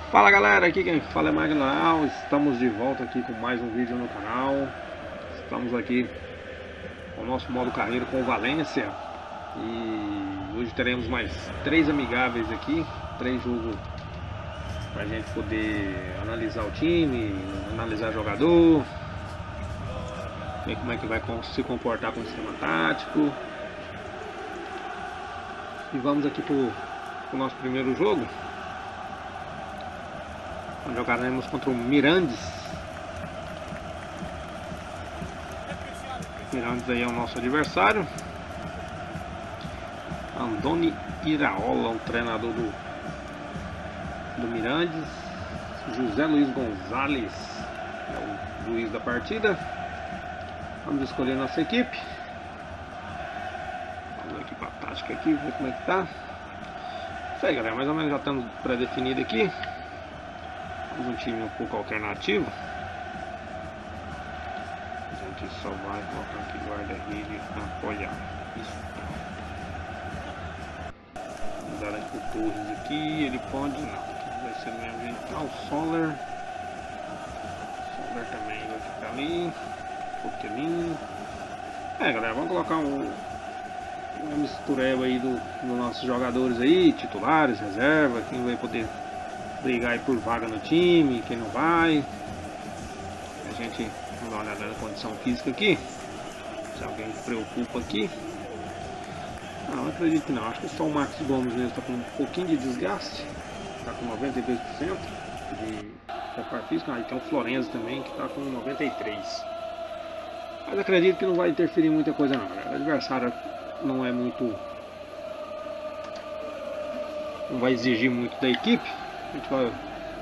Fala galera, aqui quem fala é Magnal. Estamos de volta aqui com mais um vídeo no canal. Estamos aqui com o nosso modo carreira com o Valência. E hoje teremos mais 3 amigáveis aqui, 3 jogos pra gente poder analisar o time, analisar jogador, ver como é que vai se comportar com o sistema tático. E vamos aqui pro nosso primeiro jogo. Jogaremos contra o Mirandes. Mirandes aí é o nosso adversário. Andoni Iraola, o treinador do Mirandes. José Luiz Gonzalez é o juiz da partida. Vamos escolher nossa equipe. Vamos aqui para a tática aqui, ver como é que tá. Isso aí, galera, mais ou menos já estamos pré-definido aqui. Um time um pouco alternativo. A gente só vai colocar aqui guarda-redes apoiar. Isso. Vamos dar aqui o Torres aqui. Ele pode. Não, aqui vai ser mesmo gente. Ah, o Soler. Soler também vai ficar ali. Pouquinho. Galera, vamos colocar uma mistureba aí dos nossos jogadores aí, titulares, reserva, quem vai poder brigar aí por vaga no time, quem não vai. A gente vai dar uma olhada na condição física aqui, se alguém se preocupa aqui. Não acredito que não, acho que só o Max Gomes mesmo está com um pouquinho de desgaste, está com 92% de preparo físico. Aí tem o Florenzi também que está com 93%. Mas acredito que não vai interferir muita coisa não, galera. O adversário não é muito, não vai exigir muito da equipe. A gente vai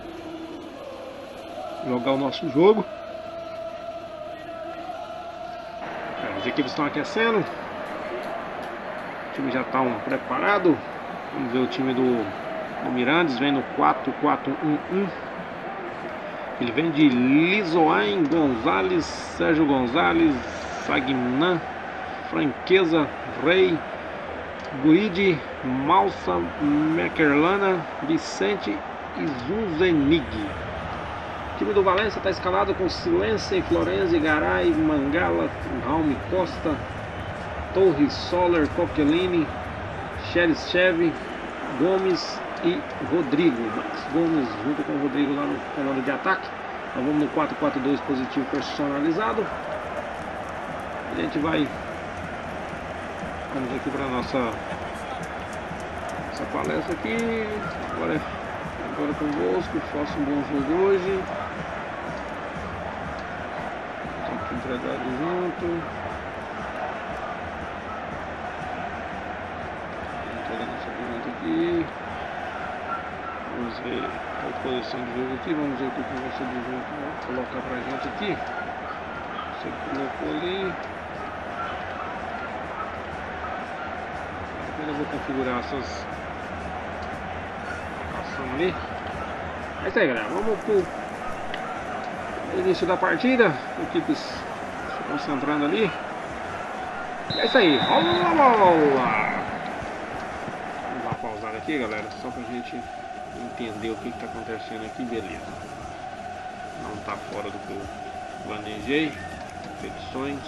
jogar o nosso jogo. As equipes estão aquecendo. O time já está preparado. Vamos ver o time do Mirandes. Vem no 4-4-1-1. Ele vem de Lizoain, Gonzalez, Sérgio Gonzalez, Sagnan, Franqueza, Rei, Guide, Malsa, Mekerlana, Vicente e Zuzenig. O time do Valência está escalado com Silêncio, Florenzi, Garay, Mangala, Raul Costa, Torres, Soler, Coquelini, Cherichev, Gomes e Rodrigo. Max Gomes junto com o Rodrigo lá no comando de ataque. Então vamos no 4-4-2 positivo personalizado. A gente vai. Vamos aqui para nossa palestra aqui. Agora convosco. Faço um bom jogo hoje. Estamos entregados junto. Vamos olhar nossa pergunta aqui. Vamos ver a posição de jogo aqui. Vamos ver o que você de jogo vai colocar pra gente aqui. Você colocou ali. Eu vou configurar essas ação ali. É isso aí, galera. Vamos pro início da partida. Equipes se concentrando ali. É isso aí. Vamos dar uma pausada aqui, galera, só pra gente entender o que está acontecendo aqui. Beleza. Não está fora do que eu planejei. Petições.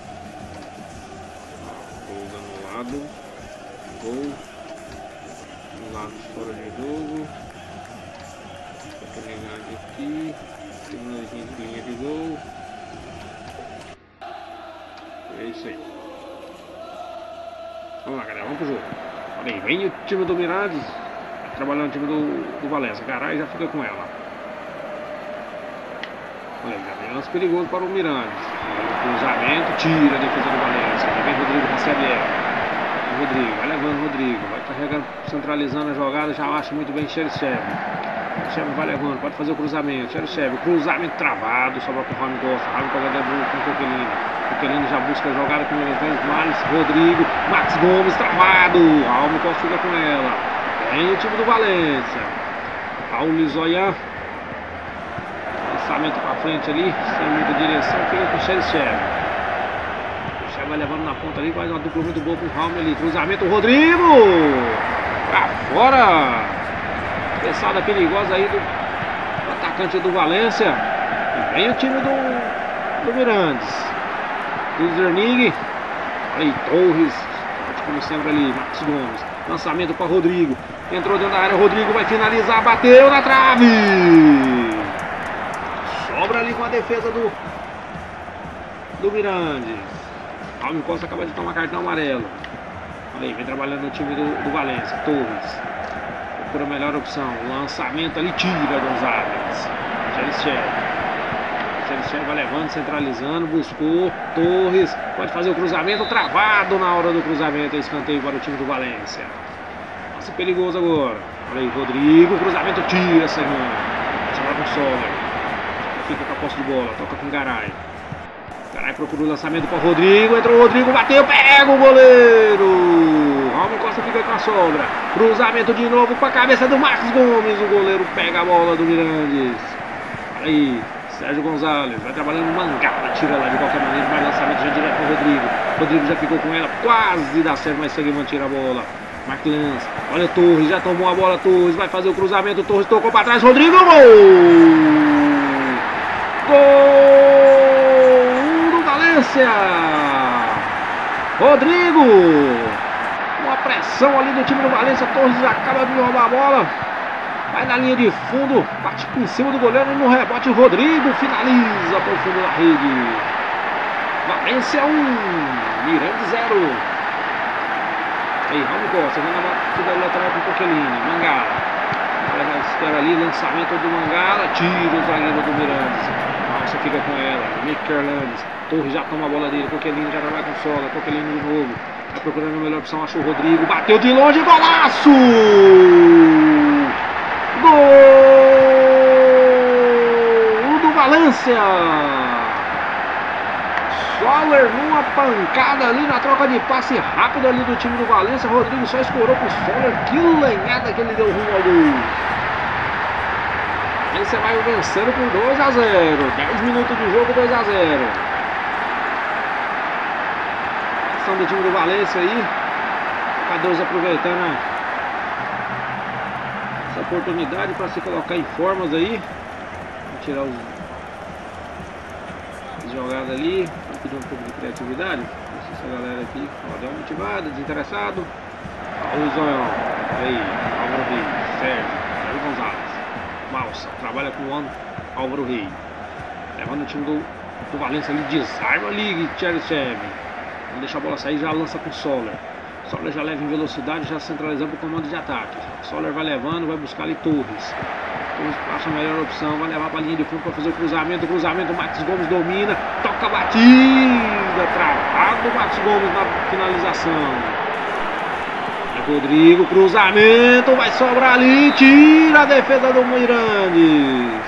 Gol anulado. Gol, lado fora de jogo, oportunidade aqui, terminadinha de linha de gol. É isso aí. Vamos lá, galera, vamos pro jogo. Olha aí, vem o time do Mirandes trabalhando o time do Valência. Garay já fica com ela. Olha aí, galera, lance perigoso para o Mirandes. O cruzamento, tira a defesa do Valência. Vem Rodrigo, recebe ela. Rodrigo, vai levando Rodrigo, vai carregando, centralizando a jogada, já acha muito bem Cherichev. Cherichev vai levando, pode fazer o cruzamento. Cherichev, cruzamento travado, sobra com o Rami Costa. Rami Costa com o Coquelini. Coquelini já busca a jogada com o Miles, Rodrigo, Max Gomes travado. Rami Costa fica com ela. Vem o time do Valência. Raul Lizoain. Lançamento pra frente ali, sem muita direção, fica com o Cherichev. Vai levando na ponta ali, faz uma dupla muito boa com o Raul ali. Cruzamento, Rodrigo! Pra fora! Cabeçada perigosa aí atacante do Valência. E vem o time do Mirandes. Do Zernig. Aí, Torres. Como sempre ali, Marcos Gomes. Lançamento para Rodrigo. Entrou dentro da área, Rodrigo vai finalizar. Bateu na trave. Sobra ali com a defesa do Mirandes. Raul Costa acaba de tomar cartão amarelo. Olha aí, vem trabalhando no time do Valência. Torres. Procura a melhor opção. Lançamento ali, tira Gonzalez. Xerichev vai levando, centralizando, buscou. Torres pode fazer o cruzamento, travado na hora do cruzamento. Escanteio para o time do Valência. Nossa, perigoso agora. Olha aí, Rodrigo, cruzamento, tira, segundo. Vai com o Soler. Fica com a posse de bola, toca com o Garay. Garay procura o lançamento para o Rodrigo. Entrou o Rodrigo, bateu, pega o goleiro. Raul Costa fica com a sobra. Cruzamento de novo para a cabeça do Marcos Gomes. O goleiro pega a bola do Mirandes. Olha aí, Sérgio Gonzalez vai trabalhando no Mangala. Tira lá de qualquer maneira, mais lançamento já direto para o Rodrigo. Rodrigo já ficou com ela, quase dá certo, mas Seguimento tira a bola. Marcos Lança, olha o Torres, já tomou a bola. Torres vai fazer o cruzamento. Torres tocou para trás. Rodrigo, gol! Gol do Valência! Rodrigo! Uma pressão ali do time do Valência. Torres acaba de roubar a bola. Vai na linha de fundo, bate por cima do goleiro. No rebote, o Rodrigo finaliza para o fundo da rede. Valência 1, Mirandes 0. Aí, Raul Costa, vai na batida lateral para o Coquelini. Mangala. Espera ali, lançamento do Mangala. Tira o zagueiro do Mirandes. Nossa, fica com ela. Mick Hernandes. Torres já toma a bola dele. Coquelini já trabalha com sola. Coquelini de novo. Vai procurando a melhor opção. Achou o Rodrigo. Bateu de longe. Golaço! Gol do Valência! Soler numa pancada ali na troca de passe rápido ali do time do Valência. Rodrigo só escorou pro Soler. Que lenhada que ele deu rumo ao gol. Valência vai vencendo por 2-0. 10 minutos de jogo, 2-0. Ação do time do Valência aí. Jogadores aproveitando essa oportunidade para se colocar em formas aí. Vou tirar as jogadas ali. Vou pedir um pouco de criatividade. Se essa galera aqui deu uma motivada, desinteressado. Olha o Zoião. Aí, Álvaro Rei, Sérgio Gonzalez. Malsa, trabalha com o Álvaro Rei. Levando o time do Valência ali, desarma ali, Xerichev. Não deixa a bola sair, já lança com o Soler. Soler já leva em velocidade, já centralizando para o comando de ataque. Soler vai levando, vai buscar ali Torres. Torres passa a melhor opção, vai levar para a linha de fundo para fazer o cruzamento. Cruzamento, Marcos Gomes domina, toca a batida, travado Marcos Gomes na finalização. Rodrigo, cruzamento, vai sobrar ali, tira a defesa do Mirandes.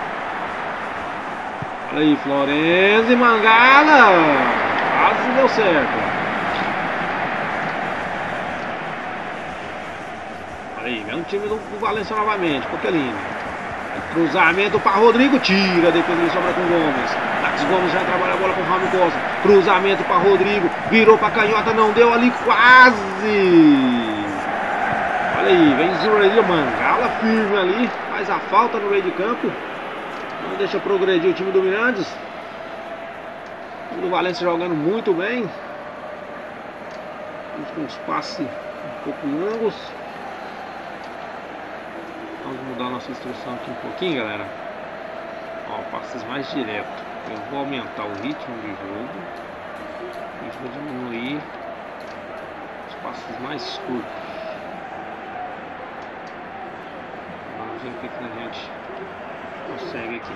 Olha aí, Florenzi, Mangala, quase deu certo. Aí, vem o time do Valência novamente, Coquelini. Cruzamento para Rodrigo, tira a defesa, ele sobra com Gomes. Marcos Gomes já trabalha a bola com o Raul Costa. Cruzamento para Rodrigo, virou para canhota, não deu ali, quase. Olha aí, vem Zureli, Mangala firme ali, faz a falta no meio de campo. Não deixa progredir o time do Mirandes. O time do Valência jogando muito bem. Com os passes um pouco longos. Vamos mudar a nossa instrução aqui um pouquinho, galera. Ó, passes mais direto. Eu vou aumentar o ritmo de jogo. A gente vai diminuir os passes mais curtos. Vamos ver o que a gente consegue aqui.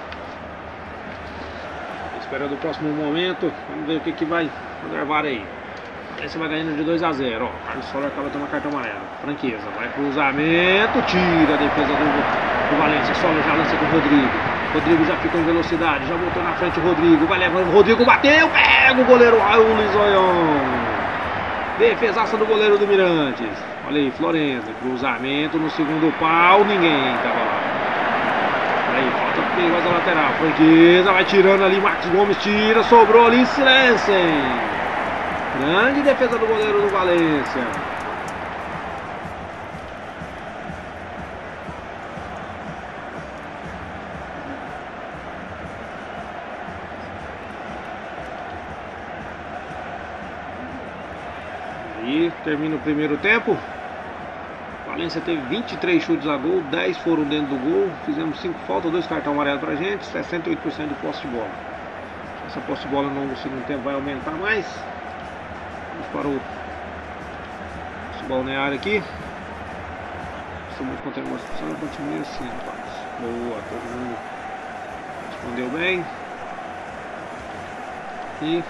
Esperando o próximo momento. Vamos ver o que vai gravar aí. Esse vai ganhando de 2-0, ó. Carlos Soler acaba de tomar cartão amarelo. Franqueza, vai cruzamento, tira a defesa do Valência. Soler já lança com o Rodrigo. Rodrigo já ficou em velocidade, já voltou na frente o Rodrigo. Vai levando o Rodrigo, bateu, pega o goleiro Raul Zoião. Defesaça do goleiro do Mirandes. Olha aí, Florenzi, cruzamento no segundo pau, ninguém tava lá. Olha aí, falta perigosa lateral. Franqueza, vai tirando ali, Marcos Gomes tira, sobrou ali, silêncio. Grande defesa do goleiro do Valência. termina o primeiro tempo. Valência teve 23 chutes a gol, 10 foram dentro do gol. Fizemos 5 faltas, 2 cartões amarelos pra gente, 68% de posse de bola. Essa posse de bola no segundo tempo vai aumentar mais. Vamos para o nosso balneário aqui. Estamos contando uma situação, continue assim, rapaz. Boa, todo mundo respondeu bem. E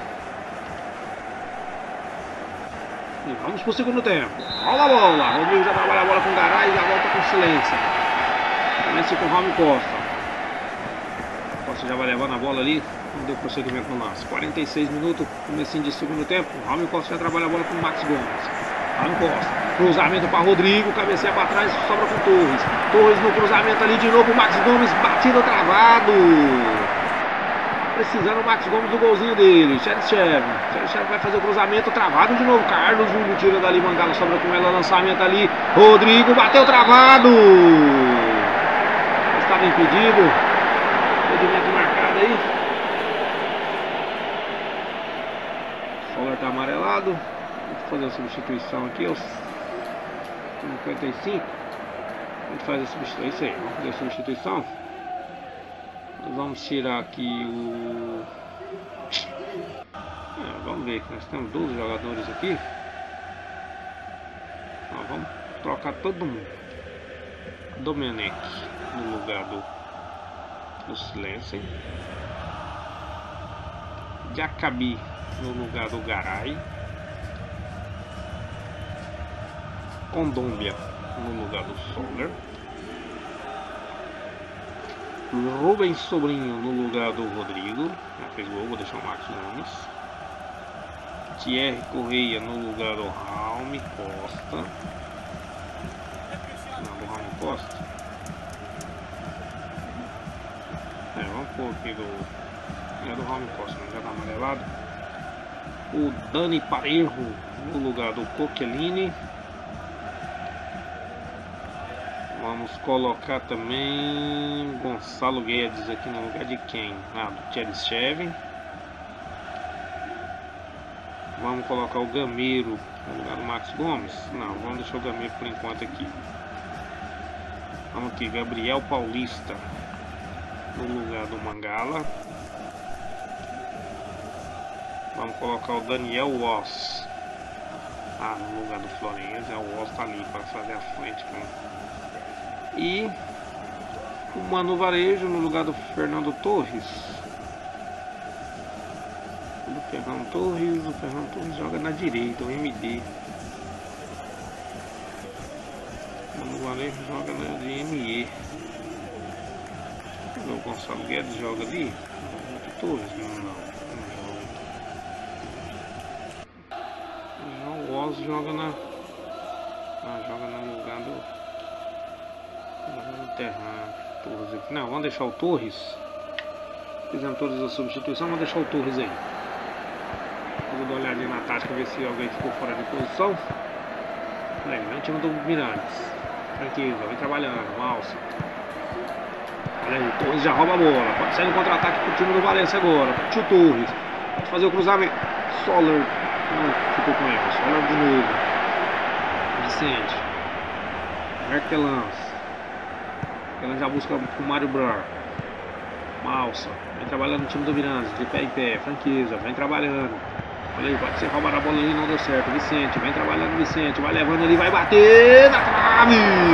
vamos pro segundo tempo. Rola a bola. Rodrigo já trabalha a bola com o Garay e já volta com silêncio. Começa com o Raul Costa. Costa já vai levando a bola ali. Não deu prosseguimento no lance. 46 minutos, comecinho de segundo tempo. O Raul Costa já trabalha a bola com o Max Gomes. Raul Costa. Cruzamento para Rodrigo. Cabeceia para trás. Sobra com Torres. Torres no cruzamento ali de novo. O Max Gomes. Batido travado. Precisando o Max Gomes do golzinho dele. Cheryshev vai fazer o cruzamento travado de novo. Carlos Júlio tira dali, Mangala sobra com ela, lançamento ali. Rodrigo bateu travado. Estava impedido. Impedimento marcado aí. Soler está amarelado. Vou fazer a substituição aqui aos 55. A gente faz a substituição. É isso aí, vamos fazer a substituição. Nós vamos tirar aqui o... vamos ver que nós temos 12 jogadores aqui. Vamos trocar todo mundo. Domenech no lugar do Silêncio. Jacabi no lugar do Garay. Condombia no lugar do Soler. Rubens Sobrinho no lugar do Rodrigo. Já fez gol, vou deixar o Max Gomes. Thierry Correia no lugar do Raul Costa. Não, do Raul Costa. Vamos pôr aqui do Raul Costa, já tá amarelado. O Dani Parejo no lugar do Coquelini. Vamos colocar também Gonçalo Guedes aqui no lugar de quem? Do Cheryshev. Vamos colocar o Gameiro no lugar do Max Gomes? Não, vamos deixar o Gameiro por enquanto aqui. Vamos aqui, Gabriel Paulista no lugar do Mangala. Vamos colocar o Daniel Woss no lugar do Florenzi. O Woss tá ali para fazer a frente com... E o Mano Varejo no lugar do Fernando Torres. O Fernando Torres joga na direita, o MD. O Mano Varejo joga na de ME. O Gonçalo Guedes joga ali. O Torres não joga. O Oz joga joga no lugar do Torres aqui. Não, vamos deixar o Torres. Fizemos todas as substituições, vamos deixar o Torres aí. Vou dar uma olhadinha na tática, ver se alguém ficou fora de posição. Vem o time do Mirantes. Tranquilo, vem trabalhando. Malsa. Olha aí, o Torres já rouba a bola. Pode sair no contra-ataque pro time do Valência agora. Pode o Torres. Pode fazer o cruzamento. Soler. Não, ficou com ele. Soler de novo. Vicente. Merkelans. Ela já busca com o Mário Brar. Malsa. Vem trabalhando no time do Mirandes. De pé em pé. Franqueza. Vem trabalhando. Olha aí, pode ser roubar a bola ali. Não deu certo. Vicente. Vem trabalhando Vicente. Vai levando ali. Vai bater na trave.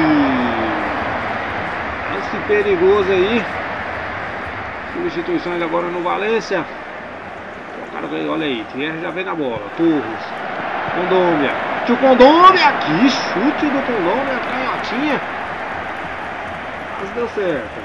Esse perigoso aí. Substituições agora no Valência. Olha aí. Thierry já vem na bola. Torres. Condombia. Tio Condombia. Que chute do Condombia. Canhotinha. Mas deu certo.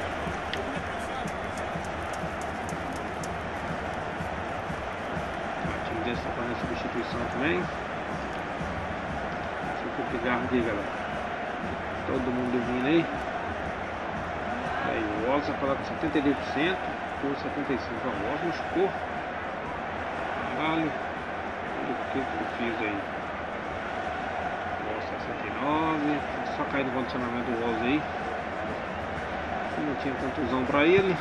O time desse está fazendo substituição também. Deixa eu pegar aqui, galera. Todo mundo dormindo aí. Aí o Wallace vai falar com 72%. Por 75%. O Wallace machucou. Caralho. Olha o que eu fiz aí. O Wallace 69%. Só cair no condicionamento do Wallace aí. Não tinha contusão pra ele.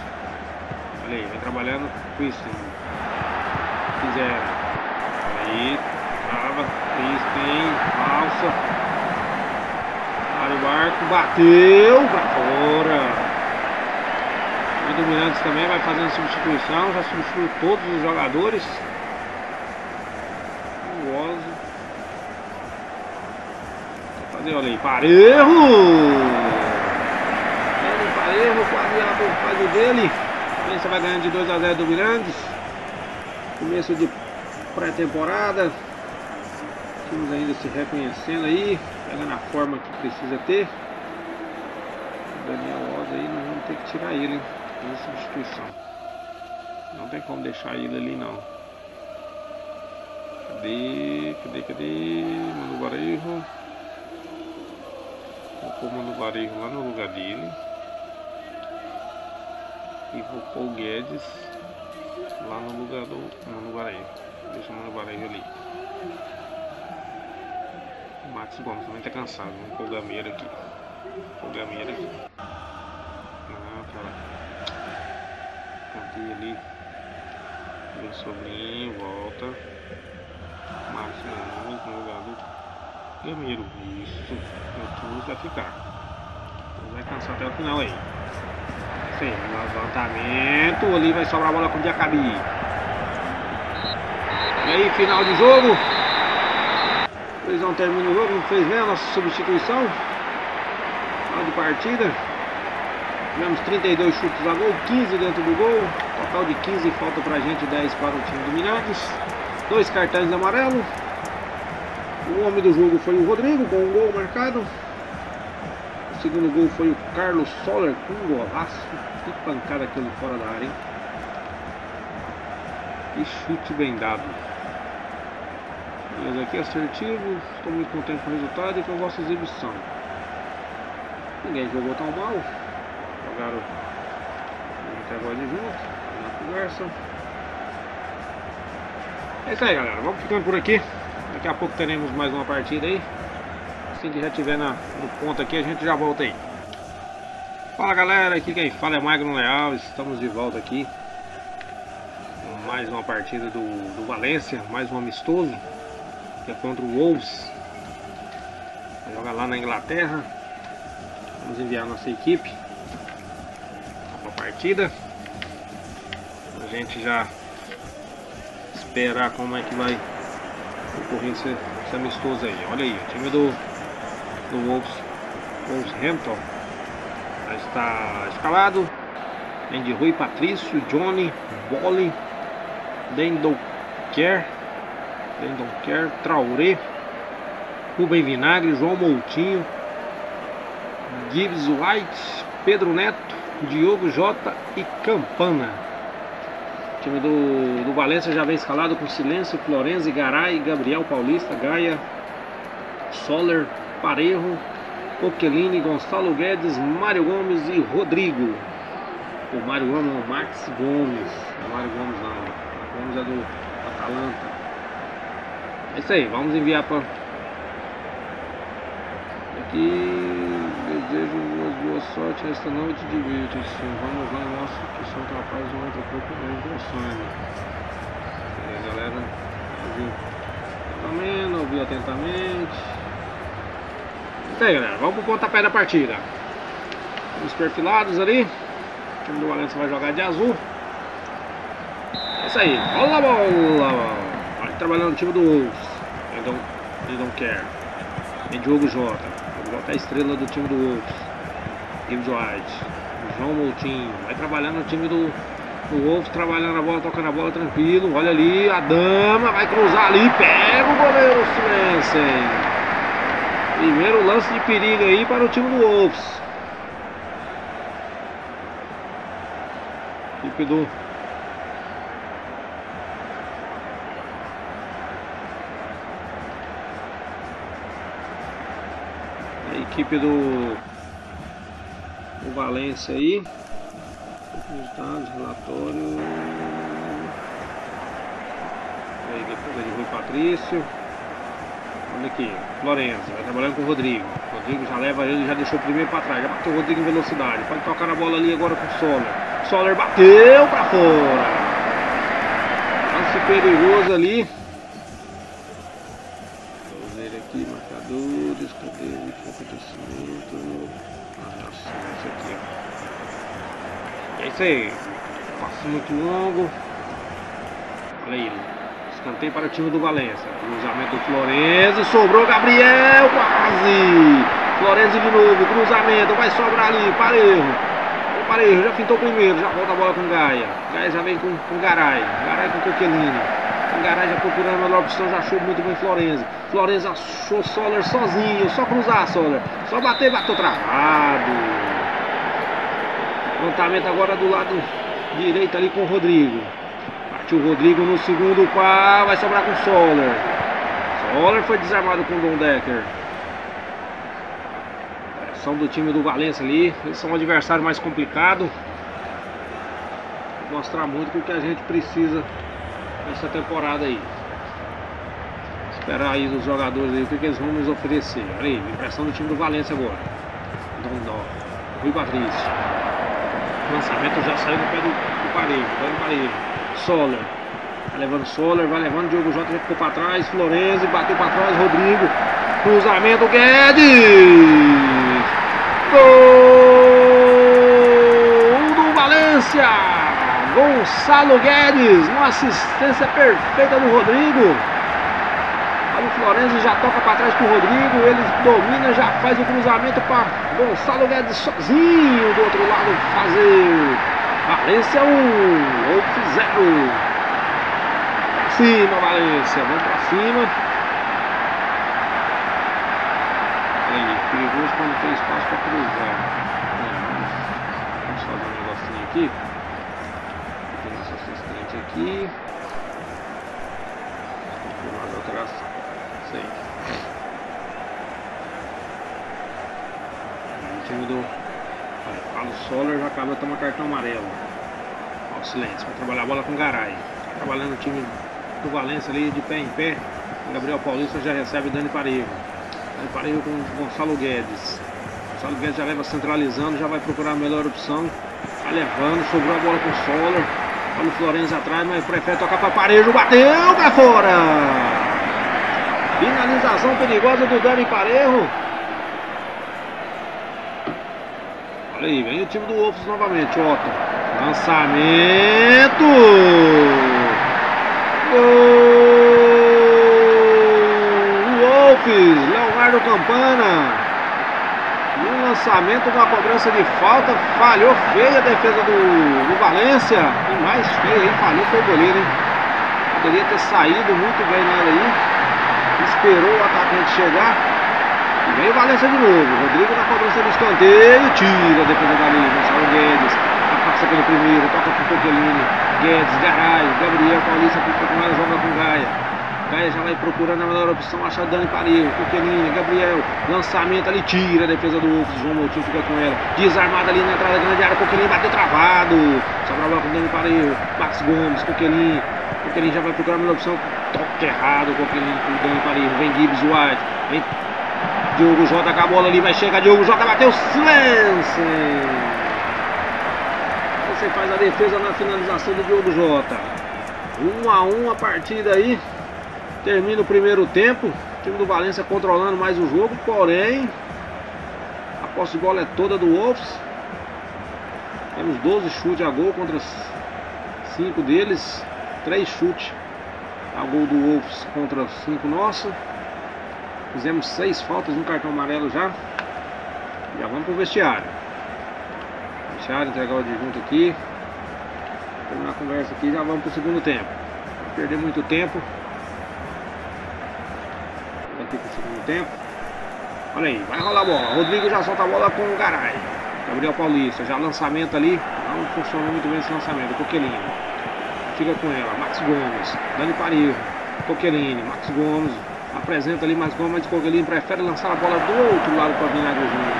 Olha aí, vai trabalhando Christian. Fizeram. Aí, Trava. Crispim. Falsa. Mário Barco. Bateu pra fora. O do Mirantes também vai fazendo substituição. Já substituiu todos os jogadores. O Oso. Vai fazer, olha aí. Parejo! Parejo, quase abre o quadro dele. Aí você vai ganhando de 2 a 0 do Mirandes. Começo de pré-temporada. Times ainda se reconhecendo aí, pegando a forma que precisa ter. O Daniel Oz aí, nós vamos ter que tirar ele, hein? Fazer substituição. Não tem como deixar ele ali não. Cadê? Mano Varejo. Vou pôr o Mano Varejo lá no lugar dele. E vou pôr o Guedes lá no lugar do Mano Varejo. Deixa o Mano Varejo ali. O Max Gomes também tá cansado. Vamos pôr o Gameiro aqui. Ah, tá. Cadê ali? Meu sobrinho, volta. Marcos Gomes no lugar do Gameiro. Isso. O Tunes vai ficar. Ele vai cansar até o final aí. Sim, levantamento. Ali vai sobrar a bola com o Diacabi. E aí, final de jogo. Eles não terminam o jogo, não fez nem a nossa substituição. Final de partida. Tivemos 32 chutes a gol, 15 dentro do gol. Total de 15, falta pra gente 10 para o time do Mirandes. 2 cartões amarelo. O homem do jogo foi o Rodrigo, com um gol marcado. O segundo gol foi o Carlos Soller, com um golaço. Que pancada aquele fora da área, hein? Que chute bem dado. Beleza, aqui assertivo. Estou muito contente com o resultado e com a vossa exibição. Ninguém jogou tão mal. Jogaram até agora de junto na conversa. É isso aí, galera. Vamos ficando por aqui. Daqui a pouco teremos mais uma partida aí. Assim que já tiver no ponto aqui, a gente já volta aí. Fala, galera. Aqui quem fala é Magno Leal. Estamos de volta aqui. Mais uma partida do Valência. Mais um amistoso. Que é contra o Wolves. Vai jogar lá na Inglaterra. Vamos enviar nossa equipe para a partida. A gente já esperar como é que vai ocorrer esse amistoso aí. Olha aí, o time do Wolverhampton já está escalado. Tem de Rui Patrício, Johnny, Bolly, Dendoker, Traoré, Rubem Vinagre, João Moutinho, Gibbs White, Pedro Neto, Diogo Jota e Campana. O time do Valência já vem escalado com Silêncio, Florenzi, Garay, Gabriel Paulista, Gaia, Soller, Parejo, Coquelini, Gonçalo Guedes, Mário Gomes e Rodrigo. O Mário Gomes é o Max Gomes. Não é o Mário Gomes não. O Gomes é do Atalanta. É isso aí, vamos enviar para aqui. Desejo boa sorte esta noite, divirta-se. Vamos lá, nosso que são capazes de outro pouco mais do sonho. E aí, galera, ouviu atentamente. Isso aí, galera, vamos pro pontapé da partida. Os perfilados ali. O time do Valência vai jogar de azul. É isso aí, bola, bola. Vai trabalhando o time do Wolves. Ele não quer. Tem Diogo Jota. Jota é a estrela do time do Wolves. Gibbs White. João Moutinho. Vai trabalhando o time do Wolves. Trabalhando a bola, tocando a bola tranquilo. Olha ali, a dama vai cruzar ali. Pega o goleiro Silensen. Primeiro lance de perigo aí para o time do Wolves. Equipe do Valência aí. Resultados, relatório. Aí depois é de Rui Patrício. Olha aqui, Florenzi, vai trabalhando com o Rodrigo. O Rodrigo já leva ele, já deixou o primeiro para trás. Já bateu o Rodrigo em velocidade. Pode tocar na bola ali agora com o Soller. Soller bateu para fora. Lance perigoso ali. É isso aí. Passo muito longo. Olha aí. Escanteio para o time do Valência. Cruzamento do Florenzi. Sobrou Gabriel. Quase. Florenzi de novo. Cruzamento. Vai sobrar ali. Parejo. O Parejo já fintou primeiro. Já volta a bola com Gaia. Gaia já vem com Garay. Garay com Coquelini. O Garay já procurando a melhor opção. Já achou muito bem Florenzi. Florenzi achou Soler sozinho. Só cruzar, Soler. Só bater. Bateu travado. Levantamento agora do lado direito ali com o Rodrigo. Partiu o Rodrigo no segundo pá. Vai sobrar com o Soler. Soler foi desarmado com o Dom Decker. Pressão do time do Valência ali. Eles são um adversário mais complicado. Vou mostrar muito o que a gente precisa nessa temporada aí. Esperar aí dos jogadores aí o que eles vão nos oferecer. Olha aí, pressão do time do Valência agora. Dondó. Rui Patrício. O lançamento já saiu do pé do Parejo. Vai no Parejo. Soler. Vai levando Soler, vai levando. Diogo Jota já ficou para trás. Florenzi bateu para trás. Rodrigo. Cruzamento. Guedes. Gol do Valência. Gonçalo Guedes. Uma assistência perfeita do Rodrigo. O Florenzi já toca para trás com o Rodrigo. Ele domina, já faz o cruzamento para Gonçalo Guedes sozinho do outro lado fazer. Valência 1, Wolves 0. Pra cima, Valência. Vamos pra cima. Olha aí, perigoso quando tem espaço para cruzar. Vamos fazer um negocinho aqui. Tem nosso assistente aqui. Sei. O time do Carlos Soler já acabou de tomar cartão amarelo. Ó, o silêncio. Vai trabalhar a bola com o Garay. Tá trabalhando o time do Valência ali de pé em pé. O Gabriel Paulista já recebe Dani Parejo. Dani Parejo com o Gonçalo Guedes. Gonçalo Guedes já leva centralizando, já vai procurar a melhor opção. Vai levando, sobrou a bola com o Soler. Olha o Florenzi atrás, mas prefere tocar para Parejo. Bateu para fora! Finalização perigosa do Dani Parejo. Olha aí, vem o time do Wolves novamente, Otto. Lançamento. Gol do Wolves, Leonardo Campana. E um lançamento com a cobrança de falta. Falhou feia a defesa do Valência. E mais feia aí, falhou foi o goleiro, hein? Poderia ter saído muito bem nela aí. Esperou o atacante chegar. E vem o Valência de novo. Rodrigo na cobrança do escanteio. Tira a defesa dali. Gonçalo Guedes. Passa pelo primeiro. Toca com o Coquelini. Guedes, Garay. Gabriel Paulista fica com ela. Joga com Gaia. Gaia já vai procurando a melhor opção. Acha Dani Parejo. Coquelini. Gabriel. Lançamento ali. Tira a defesa do Wolves. João Moutinho fica com ela. Desarmada ali na entrada da grande área. Coquelini bateu travado. Sobra a bola com o Dani Parejo. Max Gomes. Coquelini. Coquelini já vai procurar a melhor opção. Toque errado, Coquelini com o Dani Parejo. Vem Gibbs White. Vem Diogo Jota com a bola ali. Vai chegar Diogo Jota. Bateu silêncio. Você faz a defesa na finalização do Diogo Jota. 1 a 1 a partida aí. Termina o primeiro tempo. O time do Valência controlando mais o jogo. Porém, a posse de bola é toda do Wolves. Temos 12 chutes a gol contra 5 deles. 3 chutes a gol do Wolves contra 5 nosso. Fizemos 6 faltas no cartão amarelo já. Já vamos pro vestiário. Vestiário, entregar o adjunto aqui. Terminar a conversa aqui, já vamos pro segundo tempo. Não perder muito tempo. Aqui pro segundo tempo. Olha aí, vai rolar a bola. Rodrigo já solta a bola com o Garay. Gabriel Paulista, já lançamento ali. Não funcionou muito bem esse lançamento. Coquelini. Fica com ela, Max Gomes, Dani Parejo, Coquelini, Max Gomes, apresenta ali Max Gomes, mas Coquelini prefere lançar a bola do outro lado para Vinagre Júnior.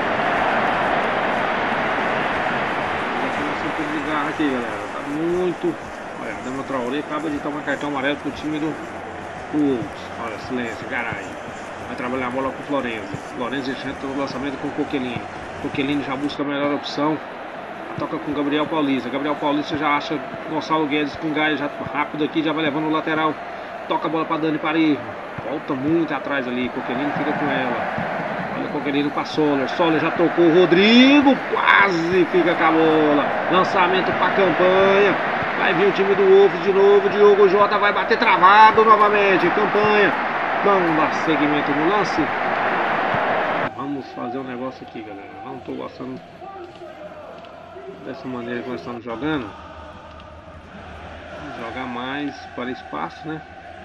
De garra aqui, galera, tá muito. Olha, a Dama Traoré acaba de tomar cartão amarelo pro time do Wolves. Olha, silêncio, Garay. Vai trabalhar a bola com o Florenzi. Florenzi entra o lançamento com o Coquelini. Coquelini já busca a melhor opção. Toca com Gabriel Paulista. Gabriel Paulista já acha Gonçalo Guedes com Gaia já rápido aqui, já vai levando o lateral. Toca a bola para Dani Parejo. Volta muito atrás ali. Coquelini fica com ela. Olha querendo para Soler. Soler já tocou o Rodrigo. Quase fica com a bola. Lançamento para Campanha. Vai vir o time do Wolves de novo. Diogo Jota vai bater travado novamente. Campanha. Vamos dar seguimento no lance. Vamos fazer um negócio aqui, galera. Não estou gostando dessa maneira que nós estamos jogando. Vamos jogar mais para espaço, né?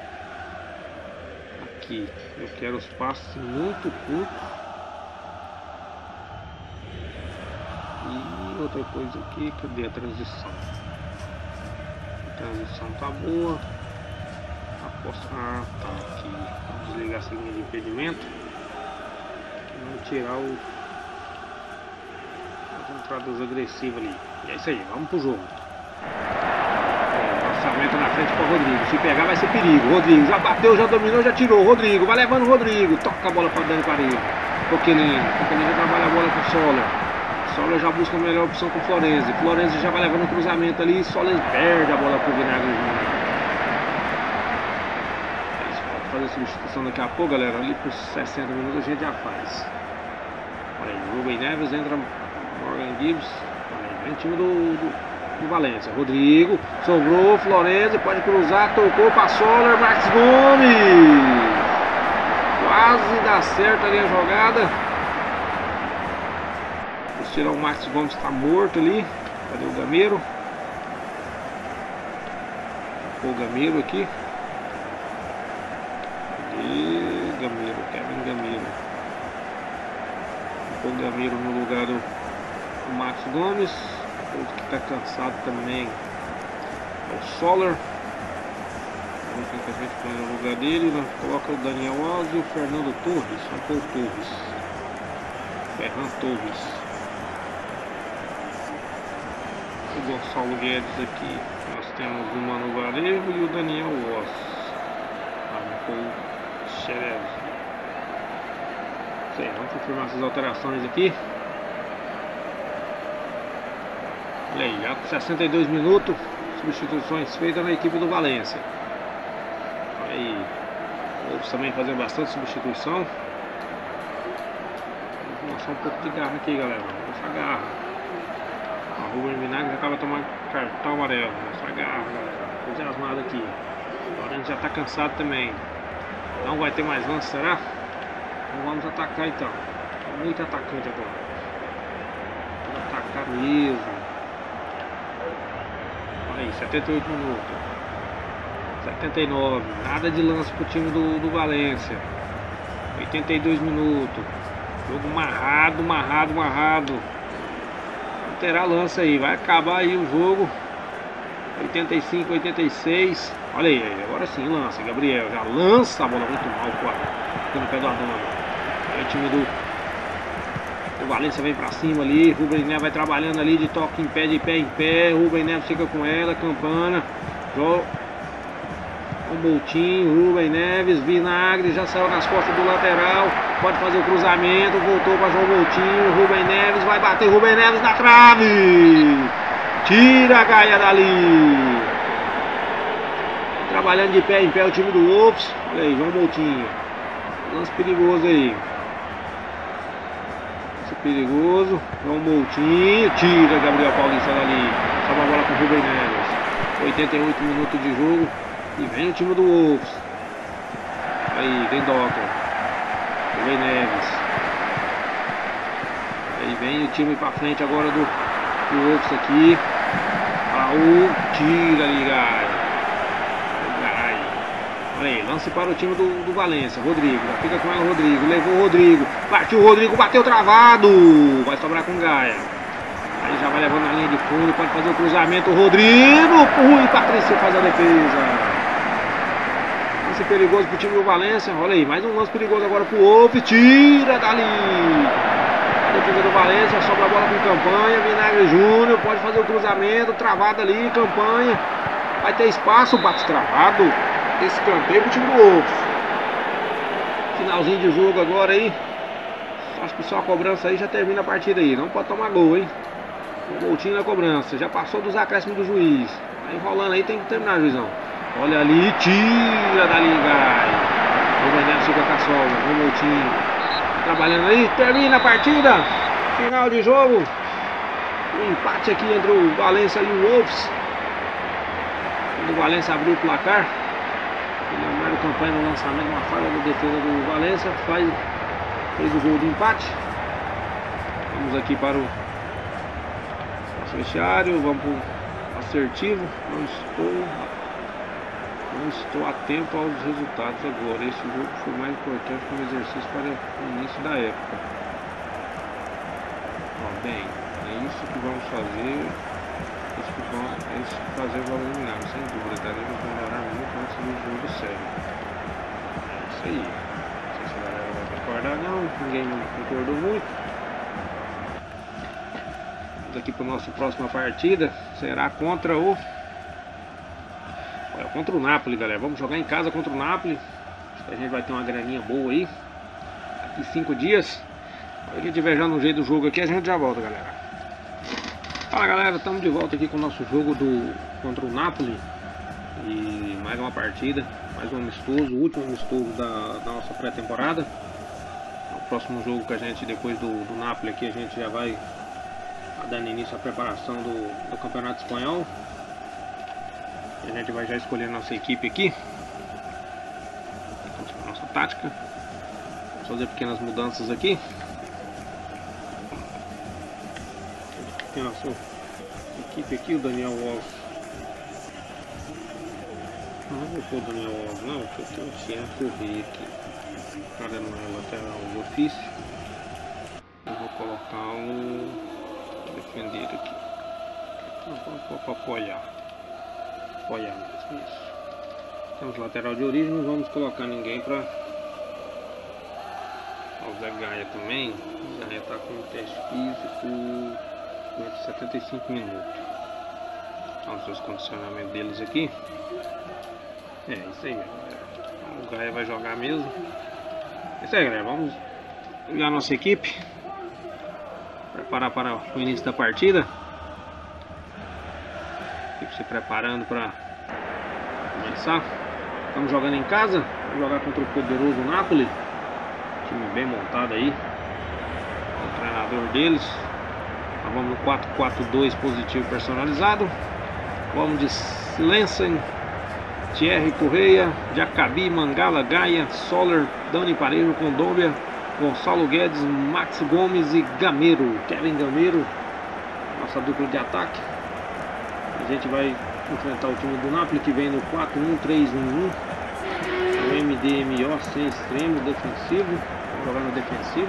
Aqui eu quero os passos muito curtos. E outra coisa aqui, cadê a transição? A transição tá boa. Aposto. Ah, tá aqui. Vou desligar essa linha de impedimento. Vamos tirar as entradas agressivas ali. E é isso aí, vamos pro jogo. Lançamento na frente para o Rodrigo. Se pegar vai ser perigo. Rodrigo já bateu, já dominou, já tirou. Rodrigo vai levando o Rodrigo. Toca a bola para Dani Parede. Coquelin já trabalha a bola com o Soler. Soler já busca a melhor opção com o Florenzi. Florenzi já vai levando o cruzamento ali. Soler perde a bola para o Vinagre Júnior. Fazer substituição daqui a pouco, galera. Ali por 60 minutos a gente já faz. Olha aí, Ruben Neves entra Morgan Gibbs. Olha aí, vem o time do Valência. Rodrigo, sobrou, Florenzi, pode cruzar, tocou para Soler, Max Gomes. Quase dá certo ali a jogada. Vou tirar o Max Gomes, está morto ali. Cadê o Gameiro? O Gameiro aqui. Cadê Gameiro? Kevin Gameiro. O Gameiro no lugar do Max Gomes. Outro que está cansado também é o Soler. Vamos ver que a gente põe no lugar dele. Nós coloca o Daniel Alves e o Fernando Torres. Só o Torres. Ferran Torres. O Gonçalo Guedes aqui. Nós temos o Manu Varejo e o Daniel Oz. O Xerez. Vamos confirmar essas alterações aqui. Olha aí, já 62 minutos, substituições feitas na equipe do Valência. Olha aí, vamos também fazer bastante substituição. Vamos mostrar um pouco de garra aqui, galera. Nossa garra. A Ruben Vinagre já acaba tomando cartão amarelo. Nossa garra, galera. Entusiasmado aqui. Agora a gente já está cansado também. Não vai ter mais lance, será? Então vamos atacar então. Muito atacante agora. Vamos atacar mesmo. Aí, 78 minutos. 79. Nada de lance pro time do Valência. 82 minutos. Jogo marrado. Não terá lance aí. Vai acabar aí o jogo. 85, 86. Olha aí, agora sim lança. Gabriel já lança a bola muito mal, quase. Fica no pé do Adão. Aí o time do Valência vem pra cima ali. Ruben Neves vai trabalhando ali de toque em pé, de pé em pé. Ruben Neves fica com ela. Campana. O Moutinho. Ruben Neves. Vinagre já saiu nas costas do lateral. Pode fazer o cruzamento. Voltou para João Moutinho. Ruben Neves vai bater. Ruben Neves na trave. Tira a Gaia dali. Trabalhando de pé em pé o time do Wolves. Olha aí, João Moutinho. Lance perigoso aí. Perigoso, João Moutinho, tira Gabriel Paulista dali, sobe a bola com o Ruben Neves. 88 minutos de jogo e vem o time do Wolves. Aí vem Doctor, Ruben Neves. Aí vem o time pra frente agora do Wolves aqui. Raul, tira ali, Gaia. Olha aí, lance para o time do Valência. Rodrigo, já fica com ela o Rodrigo. Levou o Rodrigo. Partiu o Rodrigo, bateu travado. Vai sobrar com Gaia. Aí já vai levando na linha de fundo. Pode fazer o cruzamento. O Rodrigo. Rui Patrício faz a defesa. Lance perigoso para o time do Valência. Olha aí, mais um lance perigoso agora para o Wolf. Tira dali. A defesa do Valência. Sobra a bola com Campanha. Vinagre Júnior. Pode fazer o cruzamento. Travado ali. Campanha. Vai ter espaço. Bate travado. Esse escanteio pro time do Wolves. Finalzinho de jogo agora aí. Acho que só a cobrança aí já termina a partida aí. Não pode tomar gol, hein? O Moutinho na cobrança. Já passou dos acréscimos do juiz. Tá enrolando aí, tem que terminar, juizão. Olha ali, tira dali, Gai. O Ruben Neves fica com a sobra. O Moutinho. trabalhando aí, termina a partida, final de jogo, um empate aqui entre o Valência e o Wolves. O Valência abriu o placar, o Leonardo Campanha no lançamento, uma falha da defesa do Valência, fez o gol de empate. Vamos aqui para o nosso vestiário, vamos para o assertivo. Não estou atento aos resultados agora. Este jogo foi mais importante como exercício para o início da época. Bem, é isso que vamos fazer. É isso que fazer o valor eliminado, sem dúvida. Devemos melhorar muito antes do jogo sério. É isso aí. Não sei se a galera vai concordar, não. Ninguém concordou muito. Vamos aqui para a nossa próxima partida. Será contra o Napoli, galera. Vamos jogar em casa contra o Napoli. Acho que a gente vai ter uma graninha boa aí. Daqui 5 dias. Se a gente tiver já no jeito do jogo aqui, a gente já volta, galera. Fala, galera, estamos de volta aqui com o nosso jogo contra o Napoli. E mais uma partida, mais um amistoso, o último amistoso da nossa pré-temporada. O próximo jogo que a gente, depois do Napoli aqui, a gente já vai dando início à preparação do Campeonato Espanhol. A gente vai já escolher a nossa equipe aqui. A nossa tática. Vamos fazer pequenas mudanças aqui. Tem a nossa equipe aqui, o Daniel Alves. Não vou pôr o Daniel Alves não, porque eu tenho que correr aqui. O cara não é lateral de ofício. Eu vou colocá-lo defender aqui. Não, para apoiar. Apoiar mesmo, isso. Temos lateral de origem, não vamos colocar ninguém para... O Zé Gaia também. O Gaia está com um teste físico 75 minutos. Então, os seus condicionamentos deles aqui. É isso aí, galera. O Gaia vai jogar mesmo. É isso aí, galera. Vamos ligar a nossa equipe. Preparar para o início da partida. Se preparando para começar. Estamos jogando em casa. Vamos jogar contra o poderoso Napoli. Time bem montado aí. O treinador deles. Nós vamos no 4-4-2 positivo personalizado. Vamos de Silensen, Thierry Correia, Jacabi, Mangala, Gaia, Soler, Dani Parejo, Condômbia, Gonçalo Guedes, Max Gomes e Gameiro, Kevin Gameiro. Nossa dupla de ataque. A gente vai enfrentar o time do Napoli, que vem no 4-1-3-1-1. O MDMO sem extremo defensivo. Vamos jogar no defensivo.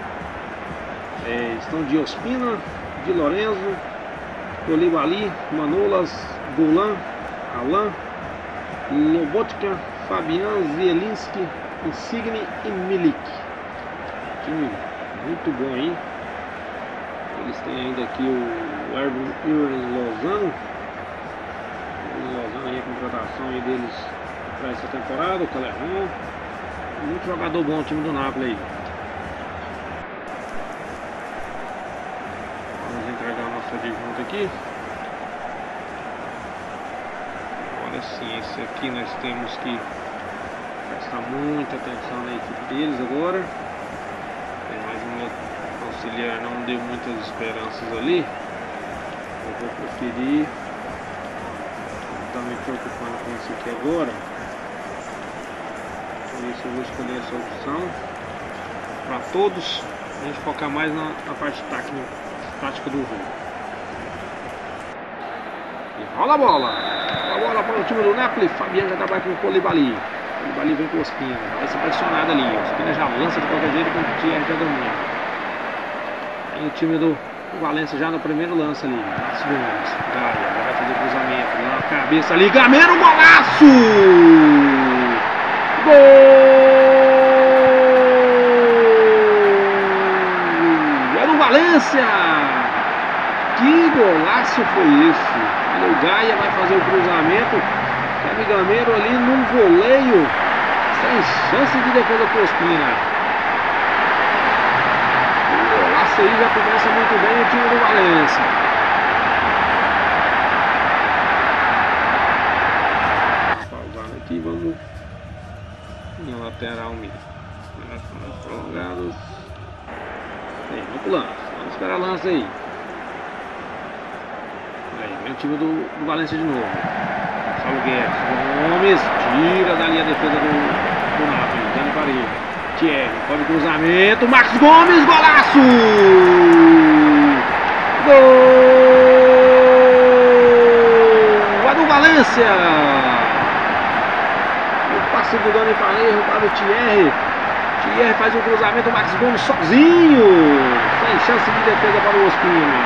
Estão de Ospina, de Lorenzo, Olivali, Manolas, Golan, Alan, Lobotka, Fabian, Zielinski, Insigne e Milik. Time muito bom aí. Eles têm ainda aqui o Erwin Lozano. Aí a contratação aí deles para essa temporada, o Calerron. Muito jogador bom o time do Napoli aí. Vamos entregar o nosso adjunto aqui. Agora sim, esse aqui nós temos que prestar muita atenção na equipe deles agora. Tem mais um auxiliar, não deu muitas esperanças ali. Eu vou preferir estar me preocupando com isso aqui agora. Por isso eu vou escolher essa opção para todos. A gente focar mais na parte tática do jogo. E rola a bola! Rola a bola para o time do Napoli. Fabiano já trabalha com o Colibali. O Colibali vem com o Ospina. Vai ser pressionado ali. O Ospina já lança de qualquer jeito com o Thierry já domina. Aí o time do Valência já no primeiro lance ali. Gomes. Gaia vai fazer o cruzamento. Na cabeça ali. Gameiro, golaço! Gol! É do Valência! Que golaço foi esse? Olha, o Gaia vai fazer o cruzamento. O Gameiro ali num voleio. Sem chance de defesa com o Ospina. Isso aí já começa muito bem o time do Valência. Pausando aqui, vamos em lateral mesmo. Prolongados. Aí vem o time do Valência de novo. Gonçalo Guedes, Gomes, tira dali a defesa do Napoli, Dani Parejo. Thierry, pode cruzamento, Marcos Gomes, golaço! Gol! É do Valência! O passe do Dani Parejo para o Thierry. Thierry faz um cruzamento, Marcos Gomes sozinho, sem chance de defesa para o Ospina.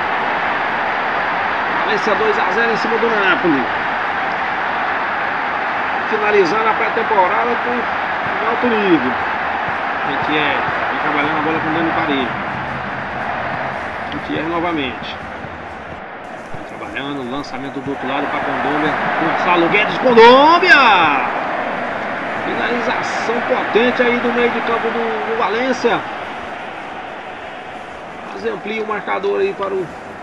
Valência 2 a 0 em cima do Napoli. Finalizando a pré-temporada com alto nível. Thierry vem trabalhando a bola com o Dani Parejo. Thierry novamente. Vem trabalhando, lançamento do outro lado para Condombia. Gonçalo Guedes, Condombia! Finalização potente aí do meio de campo do Valência. Quase amplia o marcador aí para o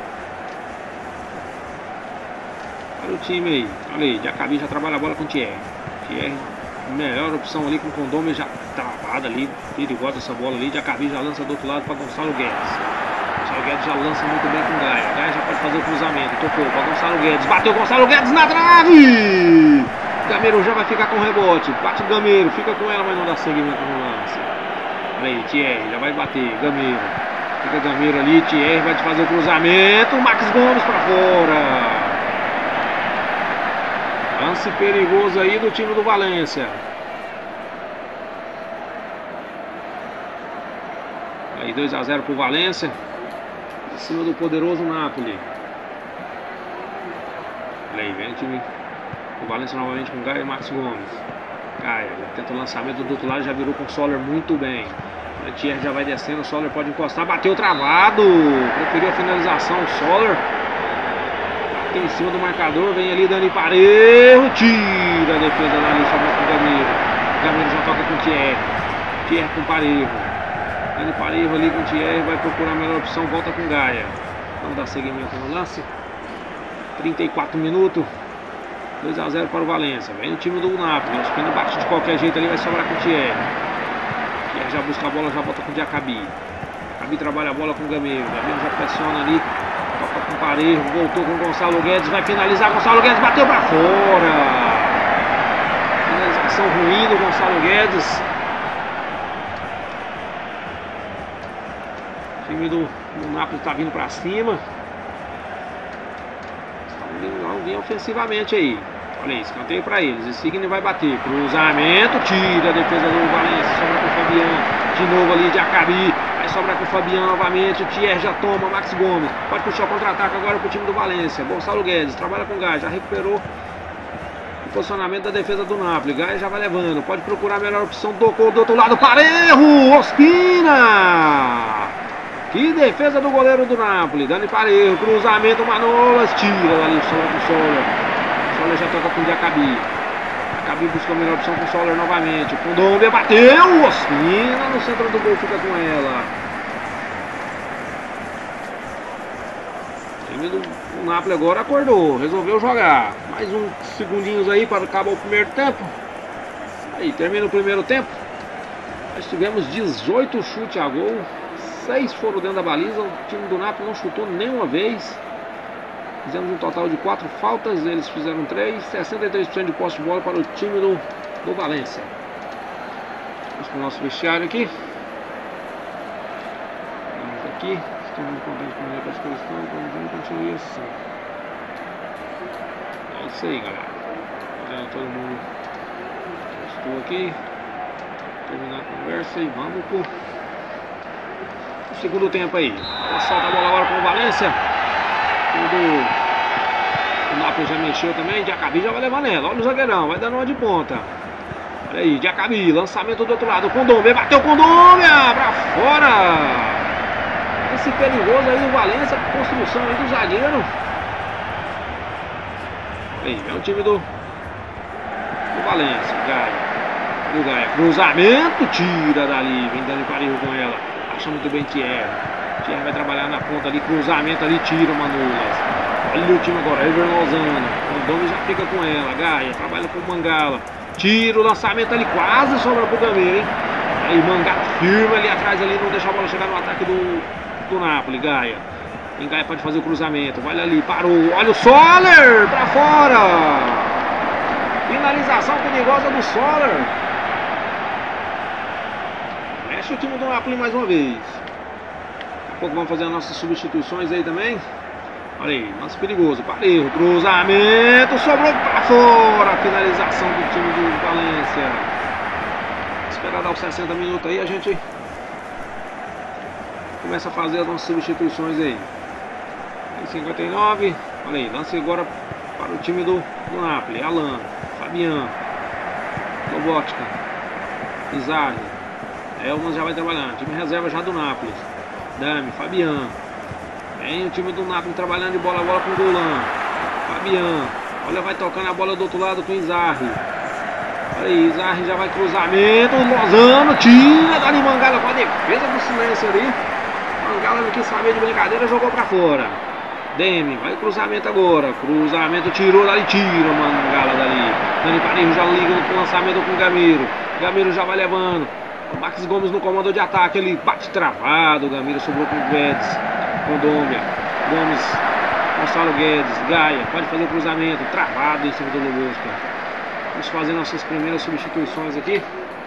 time aí. Olha aí, Diacabi já trabalha a bola com o Thierry. Thierry, melhor opção ali com o Condombia, já travada ali, perigosa essa bola ali. Diacabi já lança do outro lado para Gonçalo Guedes. Gonçalo Guedes já lança muito bem com o Gaia. Gaia já pode fazer o cruzamento, tocou para Gonçalo Guedes, bateu Gonçalo Guedes na trave! Gameiro já vai ficar com rebote, bate o Gameiro, fica com ela, mas não dá seguimento no lance. Olha aí, Thierry já vai bater, Gameiro. Fica Gameiro ali, Thierry vai fazer o cruzamento, Marcos Gomes para fora. Lance perigoso aí do time do Valência. Aí 2 a 0 pro Valência, em cima do poderoso Napoli. Olha aí, vem o time. O Valência novamente com Gaia e Marcos Gomes. Gaia já tenta o lançamento do outro lado, já virou com o Soller muito bem. O Thierry já vai descendo, o Soller pode encostar, bateu travado. Preferiu a finalização, o Soller. Bateu em cima do marcador, vem ali Dani Parejo, tira a defesa dali, sobra com o Gameiro. Gameiro já toca com o Thierry. Thierry com o Parejo. Dani Parejo ali com o Thierry, vai procurar a melhor opção, volta com Gaia. Vamos dar seguimento no lance. 34 minutos. 2 a 0 para o Valência. Vem o time do Napoli. O Ospina bate de qualquer jeito ali, vai sobrar com o Thierry. Thierry já busca a bola, já volta com o Diacabi. Diacabi trabalha a bola com o Gameiro. Gameiro já pressiona ali. Toca com o Parejo. Voltou com o Gonçalo Guedes. Vai finalizar. Gonçalo Guedes bateu para fora. Finalização ruim do Gonçalo Guedes. O time do Napoli está vindo para cima. Vão vir ofensivamente aí. Olha isso, escanteio para eles. Esse Signo vai bater. Cruzamento, tira a defesa do Valência. Sobra com o Fabiano. De novo ali, Diacabi. Vai sobrar com o Fabiano novamente. O Thierry já toma. Max Gomes. Pode puxar o contra-ataque agora para o time do Valência. Gonçalo Guedes trabalha com o Gaia. Já recuperou o posicionamento da defesa do Napoli. Gaia já vai levando. Pode procurar a melhor opção. Tocou do outro lado. Parejo! Ospina! Que defesa do goleiro do Napoli. Dani Parejo, cruzamento, Manolas, tira dali o Soller. Soller já toca com o Diacabi. Diacabi busca a melhor opção com o Soller novamente. O Condombia bateu, Ospina no centro do gol, fica com ela. O time do Napoli agora acordou, resolveu jogar. Mais uns segundinhos aí para acabar o primeiro tempo. Aí, termina o primeiro tempo. Nós tivemos 18 chutes a gol. 6 foram dentro da baliza. O time do Napoli não chutou nenhuma vez. Fizemos um total de 4 faltas. Eles fizeram 3. 63% de posse de bola para o time do Valência. Vamos para o nosso vestiário aqui. Vamos aqui. Estamos muito contentes com a participação. Vamos continuar assim. É isso aí, galera. Todo mundo estou aqui. Terminar a conversa e vamos pro segundo tempo aí. Solta a bola agora com o Valência. O Napoli já mexeu também. Diacabi já vai levar nela. Olha o zagueirão, vai dando uma de ponta. Olha aí, Diacabi, lançamento do outro lado. Condombia, bateu Condombia pra fora. Esse perigoso aí do Valência, construção aí do zagueiro. Aí, é o time do Valência. Gaia, cruzamento, tira dali. Vem Dani Parejo com ela. Acha muito bem Thierry. Thierry vai trabalhar na ponta ali, cruzamento ali, tira o Manolas. Olha o time agora, Ever Lozano. O Domi já fica com ela. Gaia trabalha com o Mangala. Tira o lançamento ali, quase sobra pro Gameiro, hein? Aí Mangala firma ali atrás, ali, não deixa a bola chegar no ataque do Napoli. Gaia Engaia pode fazer o cruzamento. Olha ali, parou. Olha o Soller pra fora. Finalização perigosa do Soller. Mexe o time do Napoli mais uma vez. Daqui a pouco vamos fazer as nossas substituições aí também. Olha aí, lance perigoso. Parou. Cruzamento. Sobrou pra fora. Finalização do time do Valência. Esperar dar os 60 minutos aí, a gente começa a fazer as nossas substituições aí. 59, olha aí, lance agora para o time do Napoli. Alan, Fabian, Lobotka, Izarri, Elmas já vai trabalhando. Time reserva já do Napoli. Dami, Fabian. Vem o time do Napoli trabalhando de bola a bola com o Golan. Fabian, olha, vai tocando a bola do outro lado com o Izarri. Olha aí, Izarri já vai cruzamento. Lozano tira Dani Mangala com a defesa do silêncio ali. Mangala não quis saber de brincadeira, jogou pra fora. Demi, vai cruzamento agora. Cruzamento, tirou dali, tira Mangala dali. Dani Parejo já liga no lançamento com o Gamiro. Gamiro já vai levando. O Max Gomes no comando de ataque. Ele bate travado. O Gamiro sobrou com o Guedes. Condômbia. Gomes. Gonçalo Guedes. Gaia. Pode fazer o cruzamento. Travado em cima do Lobosca. Vamos fazer nossas primeiras substituições aqui.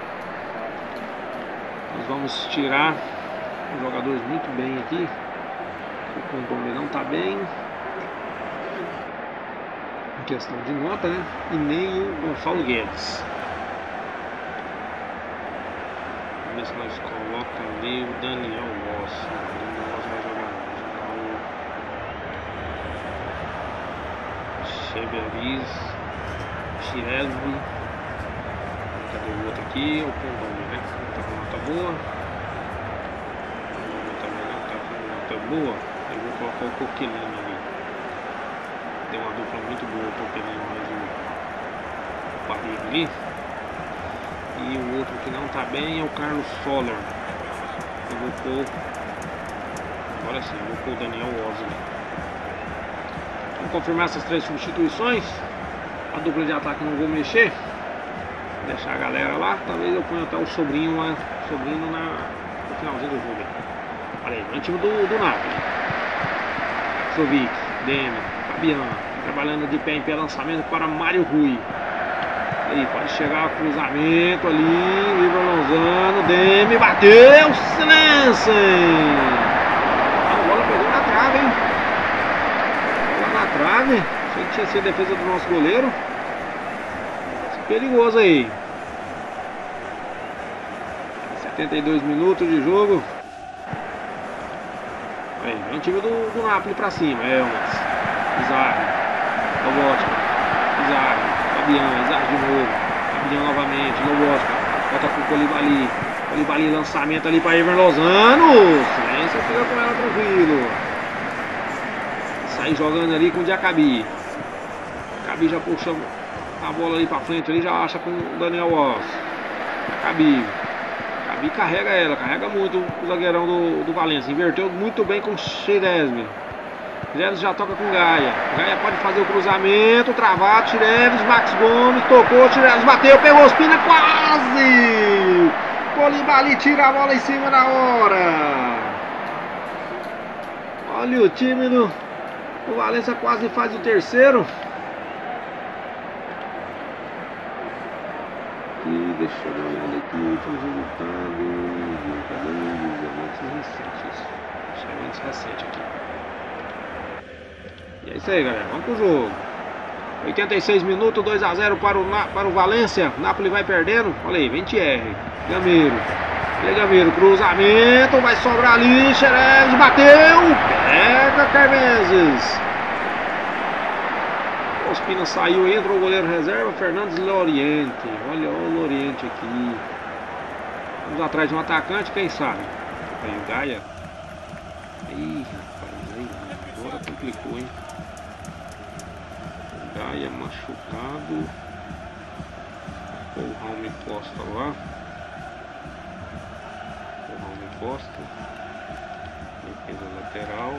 Nós vamos tirar os jogadores muito bem aqui. O Condômbia não está bem em questão de nota, né? E nem o Gonçalo Guedes. Vamos ver se nós colocamos ali o Daniel Loss. O Daniel Loss vai jogar o Cheveriz, Chirelvi. Cadê o outro aqui? O Condômbia, né? Tá com nota boa. O Condômbia também não tá com nota boa. Eu vou colocar o Coquelino ali. Tem uma dupla muito boa, o Coquelino mais o Parreiro ali. E o outro que não tá bem é o Carlos Soller. Eu vou pôr. Agora sim, eu vou pôr o Daniel Osley. Vamos confirmar essas 3 substituições. A dupla de ataque não vou mexer. Vou deixar a galera lá. Talvez eu ponha até o sobrinho lá. Sobrinho no finalzinho do jogo. Olha aí, o time do Napoli. Sovic, Demi, Fabian, trabalhando de pé em pé, lançamento para Mário Rui. Aí, pode chegar cruzamento ali, Ivan Lozano, Demi, bateu, silêncio! A bola pegou na trave, hein? Bola na trave, achei que tinha sido a defesa do nosso goleiro. Perigoso aí. 72 minutos de jogo. Aí, vem o time do Napoli pra cima. Elmas, Izarri, Lobotka, Izarri, Fabian, Izarri de novo. Fabian novamente, Lobotka, volta pro Colibali. Colibali, lançamento ali pra Ivan Lozano. Silêncio, fica com ela tranquilo. Sai jogando ali com o Diacabi. Diacabi já puxa a bola ali pra frente, ali já acha com o Daniel Oss. Diacabi. Gabi carrega ela, carrega muito o zagueirão do Valência. Inverteu muito bem com o Chirezmi. Chirezmi já toca com Gaia. Gaia pode fazer o cruzamento, travado. Chirezmi, Max Gomes, tocou. Chirezmi bateu, pegou os pina, quase! Colibali tira a bola em cima da hora. Olha o time do Valência quase faz o terceiro. Deixa eu dar uma olhada aqui, últimos resultados, eventos recentes aqui. E é isso aí, galera, vamos pro jogo. 86 minutos, 2 a 0 para o Valência. Napoli vai perdendo, olha aí, vem Thierry, Gamiro. E aí, Gamiro, cruzamento, vai sobrar ali, Xerez, bateu, pega Carmezes. Ospina saiu, entra o goleiro reserva, Fernandes Loriente. Olha o Loriente aqui. Vamos atrás de um atacante, quem sabe? Aí o Gaia. Ih, rapaz, aí agora complicou, hein? O Gaia machucado. O Raul Costa lá. O Raul Costa. Defesa lateral.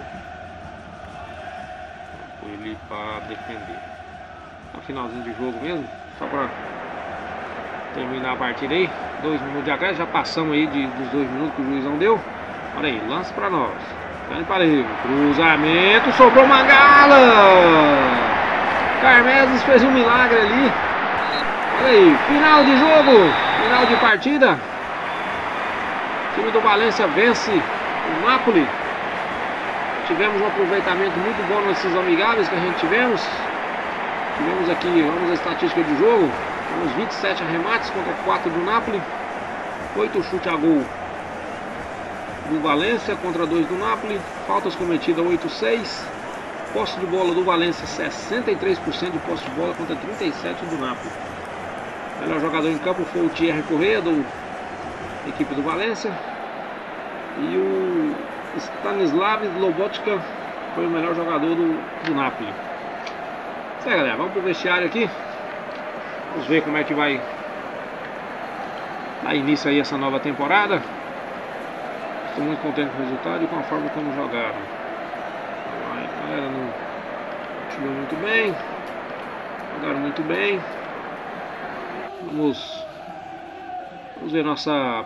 Põe ele para defender. No finalzinho de jogo mesmo, só para terminar a partida aí. 2 minutos de acréscimo, já passamos aí dos 2 minutos que o juizão deu. Olha aí, lance para nós. Grande Parejo. Cruzamento. Sobrou Mangala. Carmeses fez um milagre ali. Olha aí. Final de jogo. Final de partida. O time do Valência vence o Napoli. Tivemos um aproveitamento muito bom nesses amigáveis que a gente tivemos. Tivemos aqui, vamos a estatística de jogo. Temos 27 arremates contra 4 do Napoli. 8 chutes a gol do Valência contra 2 do Napoli. Faltas cometidas 8-6. Posse de bola do Valência 63% de posse de bola contra 37% do Napoli. O melhor jogador em campo foi o Thierry Correia, da equipe do Valência. E o Stanislav Lobotka foi o melhor jogador do Napoli. Isso aí, galera, vamos pro vestiário aqui. Vamos ver como é que vai dar início aí essa nova temporada. Estou muito contente com o resultado e com a forma como jogaram. A galera não jogou muito bem. Jogaram muito bem. Vamos ver nossa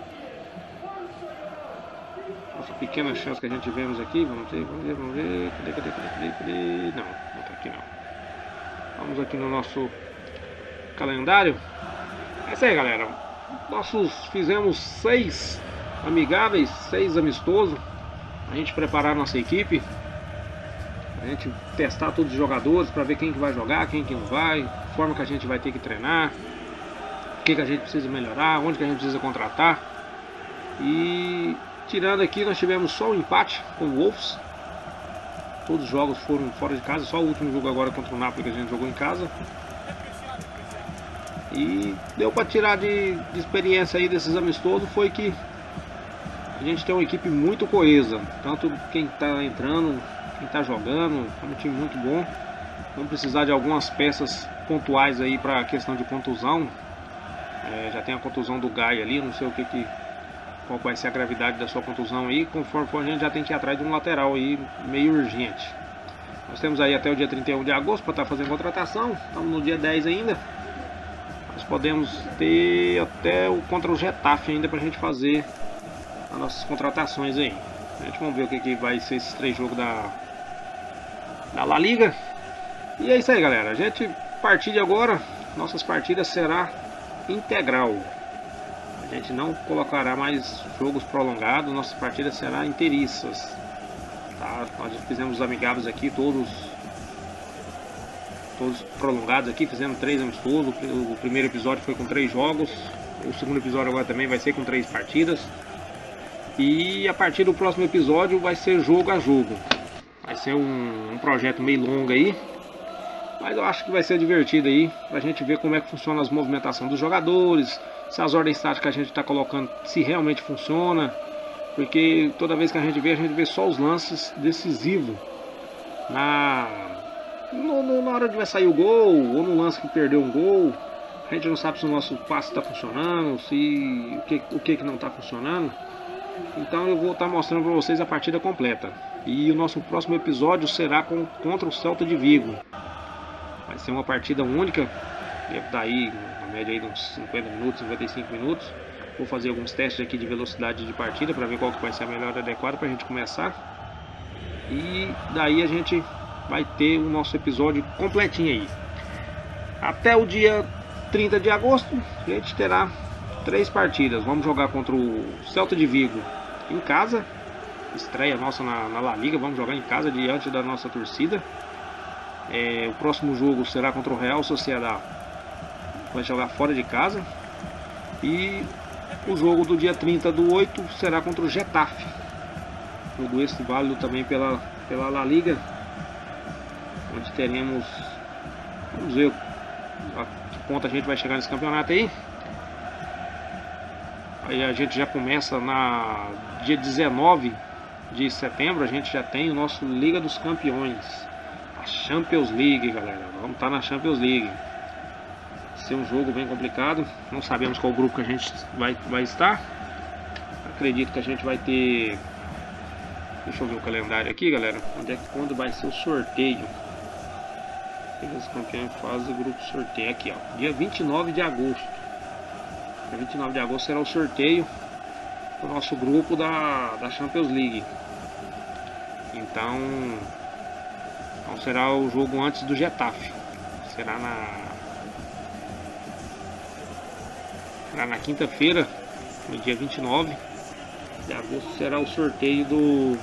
pequena chance que a gente tivemos aqui. Vamos ver. Cadê? Não tá aqui não. Vamos aqui no nosso calendário. É isso aí, galera. Nós fizemos 6 amigáveis, 6 amistosos. A gente preparar a nossa equipe. A gente testar todos os jogadores para ver quem que vai jogar, quem que não vai, a forma que a gente vai ter que treinar, o que a gente precisa melhorar, onde que a gente precisa contratar. E tirando aqui, nós tivemos só um empate com o Wolves. Todos os jogos foram fora de casa, só o último jogo agora contra o Napoli que a gente jogou em casa. E deu para tirar de experiência aí desses amistosos foi que a gente tem uma equipe muito coesa, tanto quem está entrando, quem está jogando, é um time muito bom. Vamos precisar de algumas peças pontuais aí para a questão de contusão. Já tem a contusão do Gai ali, não sei qual vai ser a gravidade da sua contusão aí. Conforme for, a gente já tem que ir atrás de um lateral aí meio urgente. Nós temos aí até o dia 31 de agosto para estar fazendo contratação. Estamos no dia 10 ainda. Nós podemos ter até contra o Getafe ainda para a gente fazer as nossas contratações aí. A gente vamos ver o que vai ser esses 3 jogos da La Liga. E é isso aí, galera. A gente, a partir de agora, nossas partidas será integral. A gente não colocará mais jogos prolongados, nossas partidas serão inteiriças. Tá? Nós fizemos os amigáveis aqui, todos prolongados aqui, fizemos 3 amistosos. O primeiro episódio foi com 3 jogos. O segundo episódio agora também vai ser com 3 partidas. E a partir do próximo episódio vai ser jogo a jogo. Vai ser um projeto meio longo aí, mas eu acho que vai ser divertido aí, pra gente ver como é que funciona as movimentações dos jogadores, se as ordens táticas que a gente está colocando, se realmente funciona. Porque toda vez que a gente vê só os lances decisivos na hora de vai sair o gol, ou no lance que perdeu um gol. A gente não sabe se o nosso passe está funcionando, se o que não está funcionando. Então eu vou estar mostrando para vocês a partida completa. E o nosso próximo episódio será contra o Celta de Vigo. Vai ser uma partida única. Deve dar aí, na média aí de uns 50 minutos, 55 minutos. Vou fazer alguns testes aqui de velocidade de partida para ver qual que vai ser a melhor adequada para a gente começar. E daí a gente vai ter o nosso episódio completinho aí. Até o dia 30 de agosto a gente terá 3 partidas. Vamos jogar contra o Celta de Vigo em casa. Estreia nossa na La Liga. Vamos jogar em casa diante da nossa torcida. O próximo jogo será contra o Real Sociedad. Vai jogar fora de casa. E o jogo do dia 30 do 8 será contra o Getafe. Jogo esse válido também pela La Liga, onde teremos, vamos ver a que ponto a gente vai chegar nesse campeonato aí. Aí a gente já começa na dia 19 de setembro, a gente já tem o nosso Liga dos Campeões, a Champions League, galera. Vamos estar na Champions League. Vai ser um jogo bem complicado. Não sabemos qual grupo que a gente vai estar. Acredito que a gente vai ter. Deixa eu ver o calendário aqui, galera. Quando vai ser o sorteio? Liga dos Campeões faz o grupo sorteio aqui, ó. Dia 29 de agosto. Dia 29 de agosto será o sorteio do nosso grupo da Champions League. Então será o jogo antes do Getafe. Será na quinta-feira, no dia 29 de agosto, será o sorteio do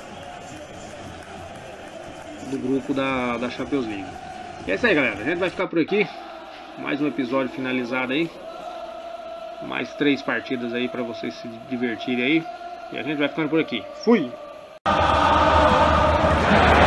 grupo da Champions League. E é isso aí, galera. A gente vai ficar por aqui. Mais um episódio finalizado aí. Mais 3 partidas aí pra vocês se divertirem aí. E a gente vai ficando por aqui. Fui!